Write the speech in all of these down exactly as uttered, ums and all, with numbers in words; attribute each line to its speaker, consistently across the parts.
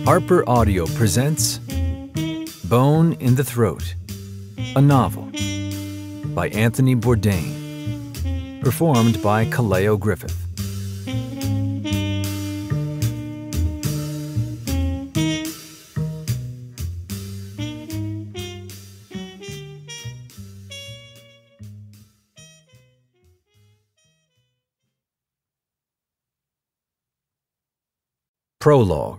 Speaker 1: Harper Audio presents Bone in the Throat, a novel by Anthony Bourdain, performed by Kaleo Griffith. Prologue.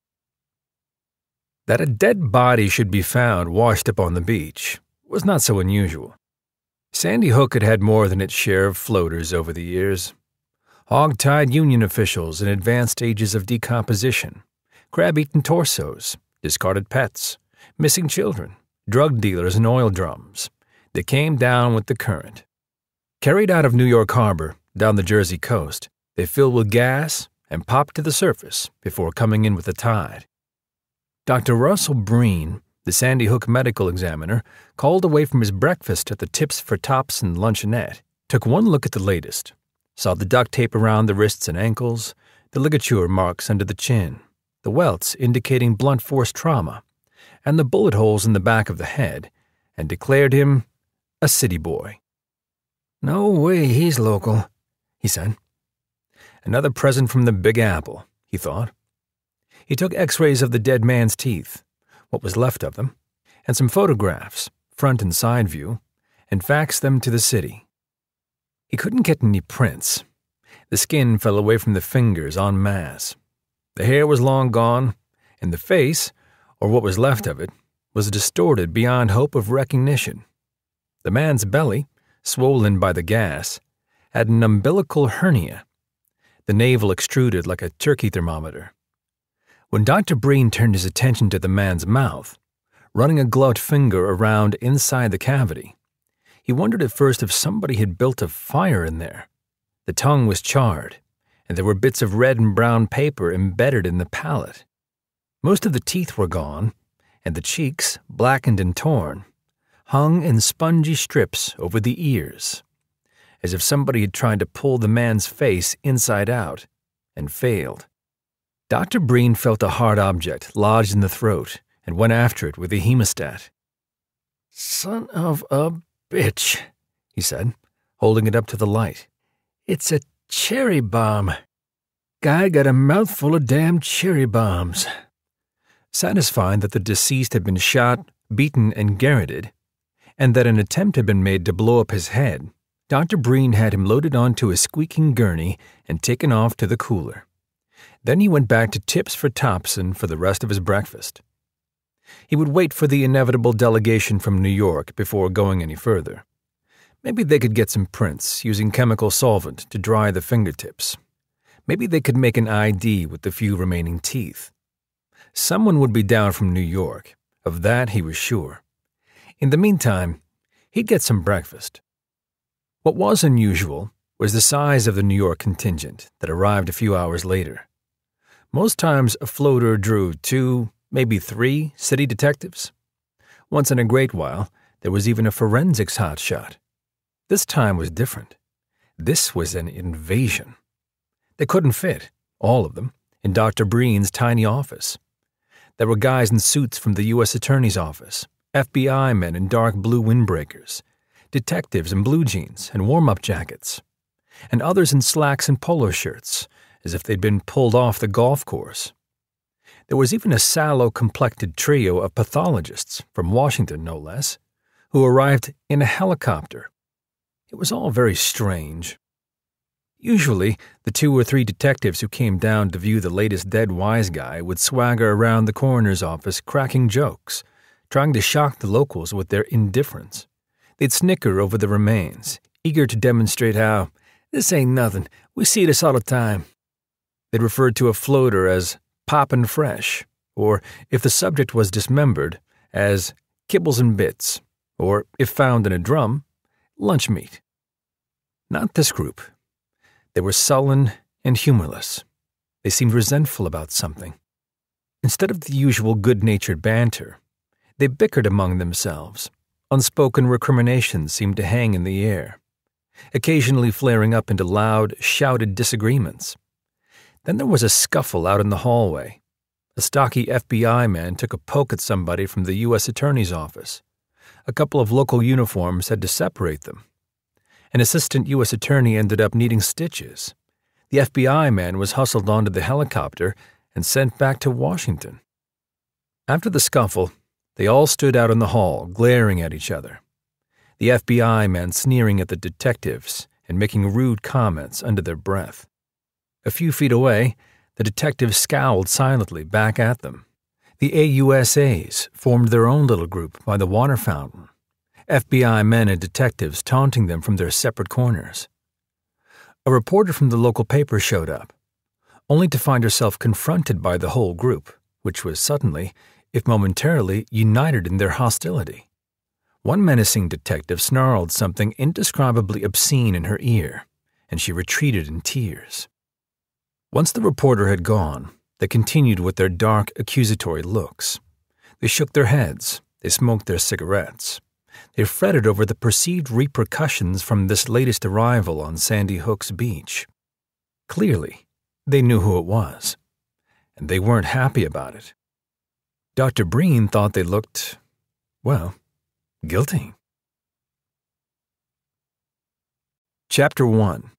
Speaker 1: That a dead body should be found washed up on the beach was not so unusual. Sandy Hook had had more than its share of floaters over the years. Hog-tied union officials in advanced stages of decomposition, crab-eaten torsos, discarded pets, missing children, drug dealers and oil drums. They came down with the current. Carried out of New York Harbor, down the Jersey coast, they filled with gas and popped to the surface before coming in with the tide. Doctor Russell Breen, the Sandy Hook medical examiner, called away from his breakfast at the Tips for Tops and luncheonette, took one look at the latest, saw the duct tape around the wrists and ankles, the ligature marks under the chin, the welts indicating blunt force trauma, and the bullet holes in the back of the head, and declared him a city boy. "No way he's local," he said. Another present from the Big Apple, he thought. He took x-rays of the dead man's teeth, what was left of them, and some photographs, front and side view, and faxed them to the city. He couldn't get any prints. The skin fell away from the fingers en masse. The hair was long gone, and the face, or what was left of it, was distorted beyond hope of recognition. The man's belly, swollen by the gas, had an umbilical hernia, the navel extruded like a turkey thermometer. When Doctor Breen turned his attention to the man's mouth, running a gloved finger around inside the cavity, he wondered at first if somebody had built a fire in there. The tongue was charred, and there were bits of red and brown paper embedded in the palate. Most of the teeth were gone, and the cheeks, blackened and torn, hung in spongy strips over the ears, as if somebody had tried to pull the man's face inside out and failed. Doctor Breen felt a hard object lodged in the throat and went after it with a hemostat. "Son of a bitch," he said, holding it up to the light. "It's a cherry bomb. Guy got a mouthful of damn cherry bombs." Satisfied that the deceased had been shot, beaten, and garroted, and that an attempt had been made to blow up his head, Doctor Breen had him loaded onto a squeaking gurney and taken off to the cooler. Then he went back to Tips for Topson for the rest of his breakfast. He would wait for the inevitable delegation from New York before going any further. Maybe they could get some prints using chemical solvent to dry the fingertips. Maybe they could make an I D with the few remaining teeth. Someone would be down from New York, of that he was sure. In the meantime, he'd get some breakfast. What was unusual was the size of the New York contingent that arrived a few hours later. Most times a floater drew two, maybe three, city detectives. Once in a great while, there was even a forensics hotshot. This time was different. This was an invasion. They couldn't fit, all of them, in Doctor Breen's tiny office. There were guys in suits from the U S Attorney's Office, F B I men in dark blue windbreakers, detectives in blue jeans and warm-up jackets, and others in slacks and polo shirts, as if they'd been pulled off the golf course. There was even a sallow-complected trio of pathologists, from Washington no less, who arrived in a helicopter. It was all very strange. Usually, the two or three detectives who came down to view the latest dead wise guy would swagger around the coroner's office cracking jokes, trying to shock the locals with their indifference. They'd snicker over the remains, eager to demonstrate how, "This ain't nothing, we see this all the time." They'd referred to a floater as poppin' fresh, or, if the subject was dismembered, as kibbles and bits, or, if found in a drum, lunch meat. Not this group. They were sullen and humorless. They seemed resentful about something. Instead of the usual good-natured banter, they bickered among themselves. Unspoken recriminations seemed to hang in the air, occasionally flaring up into loud, shouted disagreements. Then there was a scuffle out in the hallway, A stocky F B I man took a poke at somebody from the U S Attorney's office. A couple of local uniforms had to separate them. An assistant U S attorney ended up needing stitches. The F B I man was hustled onto the helicopter and sent back to Washington. After the scuffle, they all stood out in the hall, glaring at each other. The F B I man sneering at the detectives and making rude comments under their breath. A few feet away, the detectives scowled silently back at them. The A U S As formed their own little group by the water fountain, F B I men and detectives taunting them from their separate corners. A reporter from the local paper showed up, only to find herself confronted by the whole group, which was suddenly, if momentarily, united in their hostility. One menacing detective snarled something indescribably obscene in her ear, and she retreated in tears. Once the reporter had gone, they continued with their dark, accusatory looks. They shook their heads. They smoked their cigarettes. They fretted over the perceived repercussions from this latest arrival on Sandy Hook's beach. Clearly, they knew who it was, and they weren't happy about it. Doctor Breen thought they looked, well, guilty. Chapter one.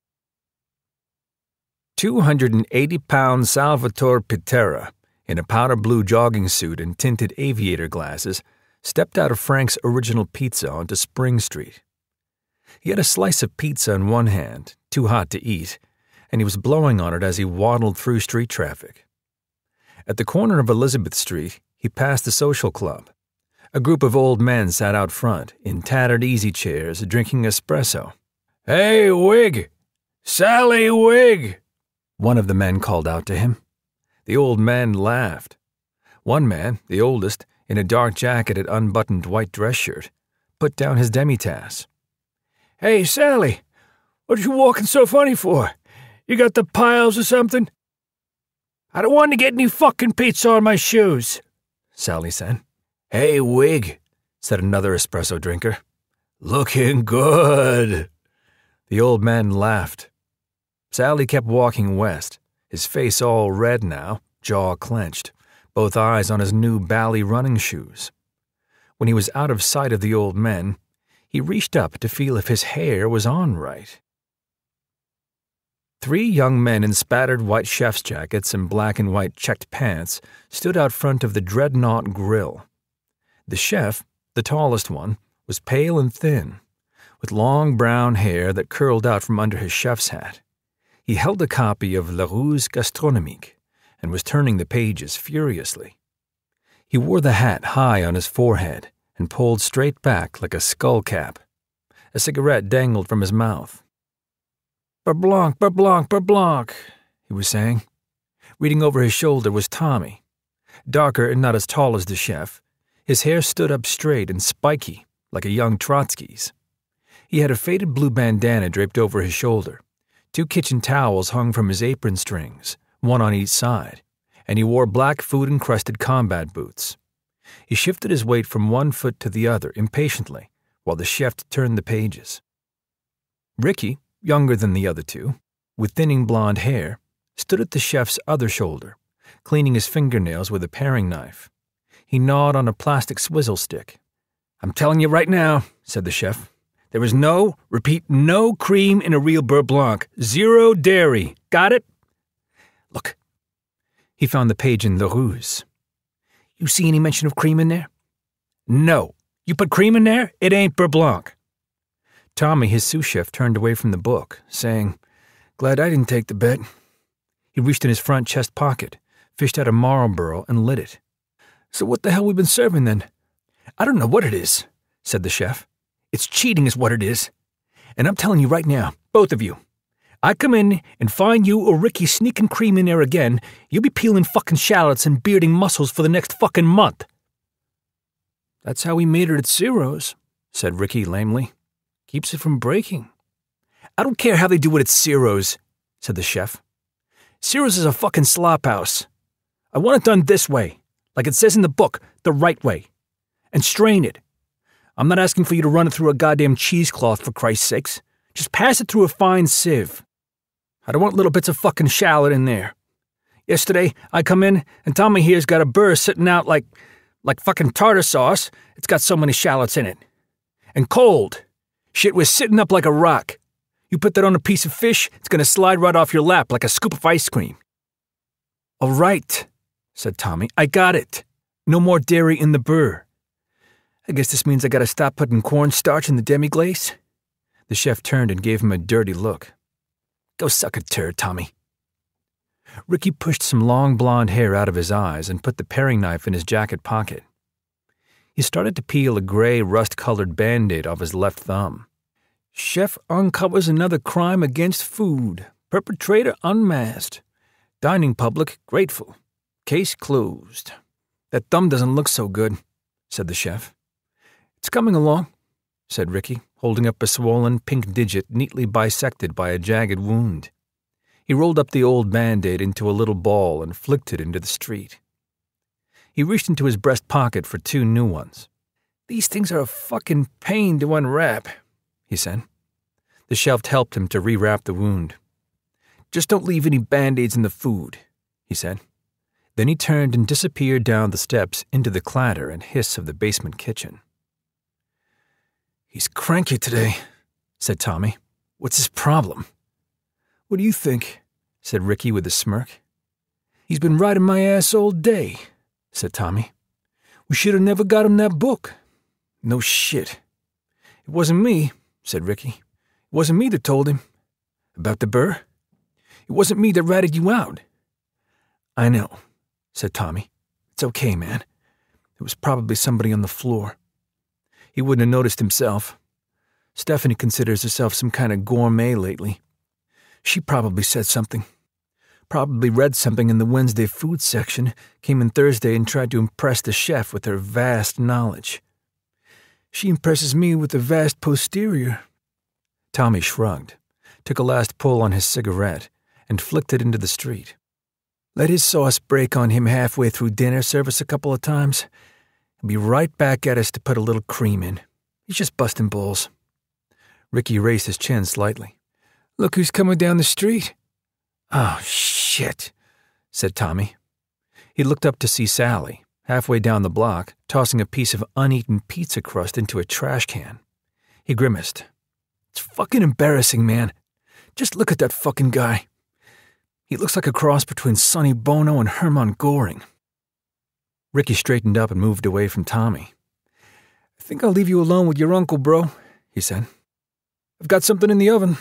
Speaker 1: two hundred eighty pound Salvatore Pitera, in a powder blue jogging suit and tinted aviator glasses, stepped out of Frank's Original Pizza onto Spring Street. He had a slice of pizza in one hand, too hot to eat, and he was blowing on it as he waddled through street traffic. At the corner of Elizabeth Street, he passed the social club. A group of old men sat out front, in tattered easy chairs, drinking espresso. "Hey, Wig! Sally Wig!" one of the men called out to him. The old men laughed. One man, the oldest, in a dark jacket and unbuttoned white dress shirt, put down his demitasse. "Hey, Sally, what are you walking so funny for? You got the piles or something?" "I don't want to get any fucking pizza on my shoes," Sally said. "Hey, Wig," said another espresso drinker. "Looking good." The old man laughed. Sally kept walking west, his face all red now, jaw clenched, both eyes on his new bally running shoes. When he was out of sight of the old men, he reached up to feel if his hair was on right. Three young men in spattered white chef's jackets and black and white checked pants stood out front of the Dreadnought Grill. The chef, the tallest one, was pale and thin, with long brown hair that curled out from under his chef's hat. He held a copy of La Ruse Gastronomique and was turning the pages furiously. He wore the hat high on his forehead and pulled straight back like a skull cap. A cigarette dangled from his mouth. "Berblanc, berblanc, berblanc," he was saying. Reading over his shoulder was Tommy. Darker and not as tall as the chef, his hair stood up straight and spiky, like a young Trotsky's. He had a faded blue bandana draped over his shoulder. Two kitchen towels hung from his apron strings, one on each side, and he wore black food-encrusted combat boots. He shifted his weight from one foot to the other impatiently, while the chef turned the pages. Ricky, younger than the other two, with thinning blonde hair, stood at the chef's other shoulder, cleaning his fingernails with a paring knife. He gnawed on a plastic swizzle stick. "I'm telling you right now," said the chef, "there is no, repeat, no cream in a real beurre blanc. Zero dairy. Got it? Look." He found the page in La Ruse. "You see any mention of cream in there?" "No. You put cream in there, it ain't beurre blanc." Tommy, his sous chef, turned away from the book, saying, "Glad I didn't take the bet." He reached in his front chest pocket, fished out a Marlboro, and lit it. "So what the hell we been serving then?" "I don't know what it is," said the chef. "It's cheating is what it is. And I'm telling you right now, both of you, I come in and find you or Ricky sneaking cream in there again, you'll be peeling fucking shallots and bearding mussels for the next fucking month." "That's how we made it at Ciro's," said Ricky lamely. "Keeps it from breaking." "I don't care how they do it at Ciro's," said the chef. "Ciro's is a fucking slop house. I want it done this way, like it says in the book, the right way. And strain it. I'm not asking for you to run it through a goddamn cheesecloth, for Christ's sakes. Just pass it through a fine sieve. I don't want little bits of fucking shallot in there. Yesterday, I come in, and Tommy here's got a burr sitting out like, like fucking tartar sauce. It's got so many shallots in it. And cold. Shit was sitting up like a rock. You put that on a piece of fish, it's gonna slide right off your lap like a scoop of ice cream. All right, said Tommy. I got it. No more dairy in the burr. I guess this means I gotta stop putting cornstarch in the demi-glace? The chef turned and gave him a dirty look. Go suck a turd, Tommy. Ricky pushed some long blonde hair out of his eyes and put the paring knife in his jacket pocket. He started to peel a gray, rust-colored Band-Aid off his left thumb. Chef uncovers another crime against food. Perpetrator unmasked. Dining public grateful. Case closed. That thumb doesn't look so good, said the chef. It's coming along, said Ricky, holding up a swollen pink digit neatly bisected by a jagged wound. He rolled up the old Band-Aid into a little ball and flicked it into the street. He reached into his breast pocket for two new ones. These things are a fucking pain to unwrap, he said. The chef helped him to rewrap the wound. Just don't leave any Band-Aids in the food, he said. Then he turned and disappeared down the steps into the clatter and hiss of the basement kitchen. He's cranky today, said Tommy. What's his problem? What do you think? Said Ricky with a smirk. He's been riding my ass all day, said Tommy. We should have never got him that book. No shit. It wasn't me, said Ricky. It wasn't me that told him. About the burr? It wasn't me that ratted you out. I know, said Tommy. It's okay, man. It was probably somebody on the floor. He wouldn't have noticed himself. Stephanie considers herself some kind of gourmet lately. She probably said something. Probably read something in the Wednesday food section, came in Thursday and tried to impress the chef with her vast knowledge. She impresses me with a vast posterior. Tommy shrugged, took a last pull on his cigarette, and flicked it into the street. Let his sauce break on him halfway through dinner service a couple of times. He'll be right back at us to put a little cream in. He's just busting balls. Ricky raised his chin slightly. Look who's coming down the street. Oh, shit, said Tommy. He looked up to see Sally, halfway down the block, tossing a piece of uneaten pizza crust into a trash can. He grimaced. It's fucking embarrassing, man. Just look at that fucking guy. He looks like a cross between Sonny Bono and Hermann Goring. Ricky straightened up and moved away from Tommy. I think I'll leave you alone with your uncle, bro, he said. I've got something in the oven.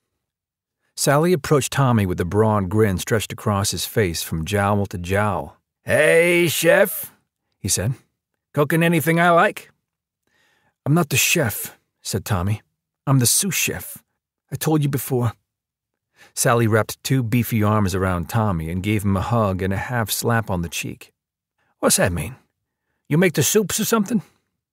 Speaker 1: Sally approached Tommy with a broad grin stretched across his face from jowl to jowl. Hey, chef, he said. Cooking anything I like? I'm not the chef, said Tommy. I'm the sous chef. I told you before. Sally wrapped two beefy arms around Tommy and gave him a hug and a half slap on the cheek. What's that mean? You make the soups or something?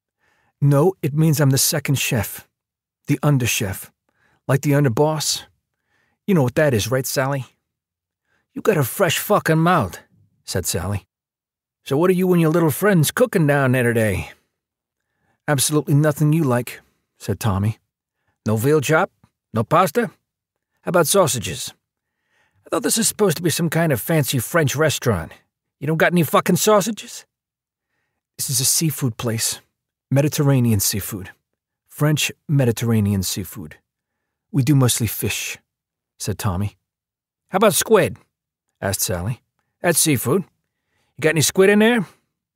Speaker 1: No, it means I'm the second chef. The under-chef. Like the underboss. You know what that is, right, Sally? You got a fresh fucking mouth, said Sally. So what are you and your little friends cooking down there today? Absolutely nothing you like, said Tommy. No veal chop? No pasta? How about sausages? I thought this is supposed to be some kind of fancy French restaurant. You don't got any fucking sausages? This is a seafood place. Mediterranean seafood. French Mediterranean seafood. We do mostly fish, said Tommy. How about squid? Asked Sally. That's seafood. You got any squid in there?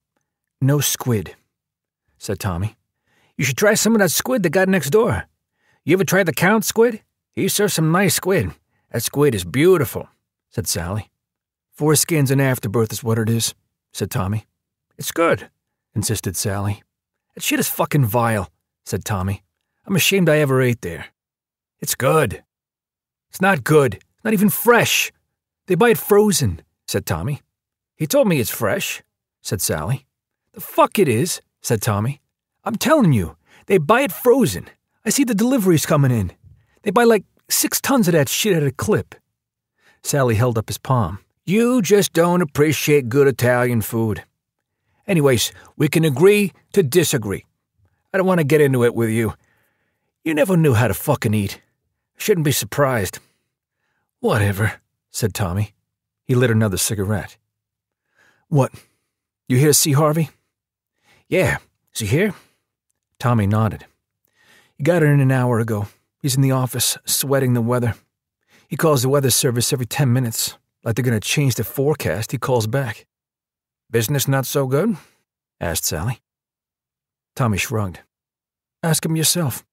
Speaker 1: No squid, said Tommy. You should try some of that squid they got next door. You ever tried the Count squid? He serves some nice squid. That squid is beautiful, said Sally. Foreskins and afterbirth is what it is, said Tommy. It's good, insisted Sally. That shit is fucking vile, said Tommy. I'm ashamed I ever ate there. It's good. It's not good. It's not even fresh. They buy it frozen, said Tommy. He told me it's fresh, said Sally. The fuck it is, said Tommy. I'm telling you, they buy it frozen. I see the deliveries coming in. They buy like six tons of that shit at a clip. Sally held up his palm. You just don't appreciate good Italian food. Anyways, we can agree to disagree. I don't want to get into it with you. You never knew how to fucking eat. Shouldn't be surprised. Whatever, said Tommy. He lit another cigarette. "What? You here to see Harvey?" "Yeah. Is he here?" Tommy nodded. "He got in an hour ago. He's in the office, sweating the weather. He calls the weather service every ten minutes. Like they're going to change the forecast, he calls back." "Business not so good?" asked Sally. Tommy shrugged. "Ask him yourself."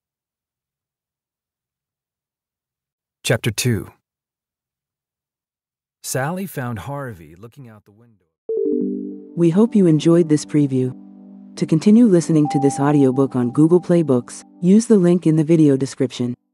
Speaker 1: Chapter two. Sally found Harvey looking out the window.
Speaker 2: We hope you enjoyed this preview. To continue listening to this audiobook on Google Play Books, use the link in the video description.